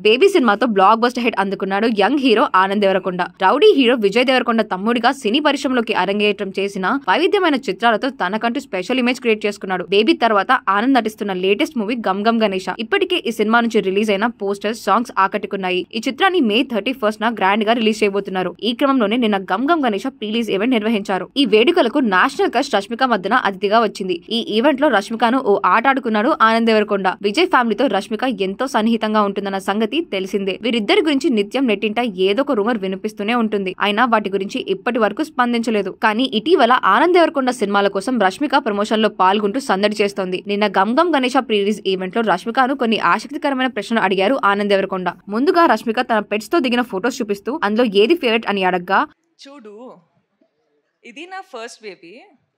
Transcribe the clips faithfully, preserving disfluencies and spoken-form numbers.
Baby సినిమాతో blockbuster hit అందుకున్నాడు young hero Anand Deverakonda. Rowdy hero Vijay Deverakonda తమ్ముడిగా సినీ పరిశ్రమలోకి అరంగేట్రం చేసిన వైవిధ్యమైన చిత్రాలతో తనకంటూ స్పెషల్ ఇమేజ్ క్రియేట్ చేసుకున్నాడు. బేబీ తర్వాత ఆనంద్ నటిస్తున్న లేటెస్ట్ మూవీ గమ్ గమ్ గణేష. ఇప్పటికే ఈ సినిమా నుంచి రిలీజ్ అయిన పోస్టర్స్, సాంగ్స్ ఆకట్టుకున్నాయి. ఈ చిత్రాన్ని మే థర్టీ ఫస్ట్ న గ్రాండ్ గా రిలీజ్ చేయబోతున్నారు. ఈ క్రమంలోనే నిన్న గమ్ గమ్ గణేష ప్రీలీజ్ ఈవెంట్ నిర్వహించారు. ఈ వేడుకలకు నేషనల్ క్రష్ రష్మిక మధ్యన అతిథిగా వచ్చింది. ఈ ఈవెంట్ లో రష్మికను ఓ ఆట ఆడుకున్నాడు ఆనంద్ దేవరకొండ. విజయ్ ఫ్యామిలీతో రష్మిక ఎంతో సన్నిహితంగా ఉంటుందన్న సంగతి తెలిసిందే. వీరిద్దరి గురించి నిత్యం నెట్టింట ఏదో ఒక రూమర్ వినిపిస్తూనే ఉంటుంది. అయినా వాటి గురించి ఇప్పటి వరకు స్పందించలేదు. కానీ ఇటీవల ఆనంద్ దేవరకొండ సినిమాల కోసం రష్మిక ప్రమోషన్ లో పాల్గొంటూ సందడి చేస్తోంది. నిన్న గమ్ గమ్ గణేష ప్రీలీజ్ ఈవెంట్ లో రష్మికను కొన్ని ఆసక్తికరమైన ప్రశ్నలు అడిగారు ఆనంద్ దేవరకొండ. ముందుగా రష్మిక తన పెట్స్ తో దిగిన ఫోటోస్ చూపిస్తూ అందులో ఏది ఫేవరెట్ అని అడగ్గా, చూడు ఇది నా ఫస్ట్ బేబీ,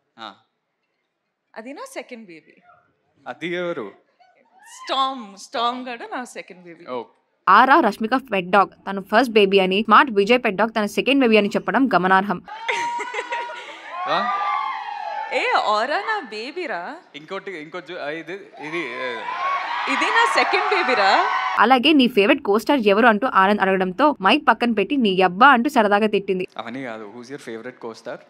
అది నా సెకండ్ బేబీ. అది ఎవరు? స్టామ్ స్టామ్ గడ నా సెకండ్ బేబీ. ఆరా రష్మిక పెట్ డాగ్ తన ఫస్ట్ బేబీ అని, స్మార్ట్ విజయ్ పెట్ డాగ్ తన సెకండ్ బేబీ అని చెప్పడం గమనార్హం. ఏ ఆరా నా బేబీరా. ఇంకోటి ఇంకోటి ఇది ఇది ఇది నా సెకండ్ బేబీరా. అలాగే నీ ఫేవరెట్ కోస్టార్ ఎవరు అంటూ ఆనంద్ అడగడంతో మైక్ పక్కన పెట్టి నీ అబ్బా అంటూ సరదాగా తిట్టింది. అవన్నీ కాదు, హూస్ యువర్ ఫేవరెట్ కోస్టార్?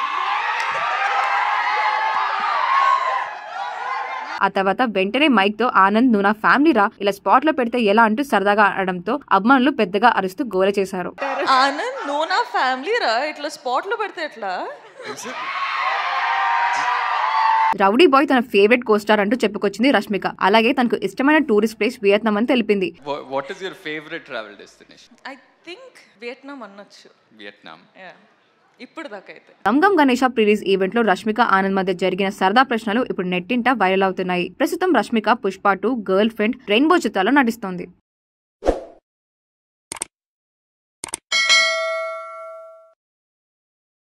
ఆ తర్వాత వెంటనే మైక్ తో ఆనంద్ నువ్వు నా ఫ్యామిలీ రా, ఇలా స్పాట్ లో పెడితే ఎలా అంటూ సరదాగా అనడంతో అభిమానులు పెద్దగా అరుస్తూ గోల చేశారు. ఆనంద్ నువ్వు నా ఫ్యామిలీ రా, ఇట్లా స్పాట్ లో పెడితే ఎట్లా? రౌడీ బాయ్ తన ఫేవరెట్ కోస్టార్ అంటూ చెప్పుకొచ్చింది రష్మిక. అలాగే తనకు ఇష్టమైన టూరిస్ట్ ప్లేస్ వియత్నాం అని తెలిపింది. What is your favourite travel destination? I think Vietnam అనొచ్చు. వియత్నాం. ఇప్పుడు దాకా అయితే. గమ్ గమ్ గణేష ప్రీలీజ్ ఈవెంట్ లో రష్మిక ఆనంద్ మధ్య జరిగిన సరదా ప్రశ్నలు ఇప్పుడు నెట్టింట వైరల్ అవుతున్నాయి. ప్రస్తుతం Rashmika Pushpa two, girlfriend, rainbow చిత్రాల్లో నటిస్తోంది.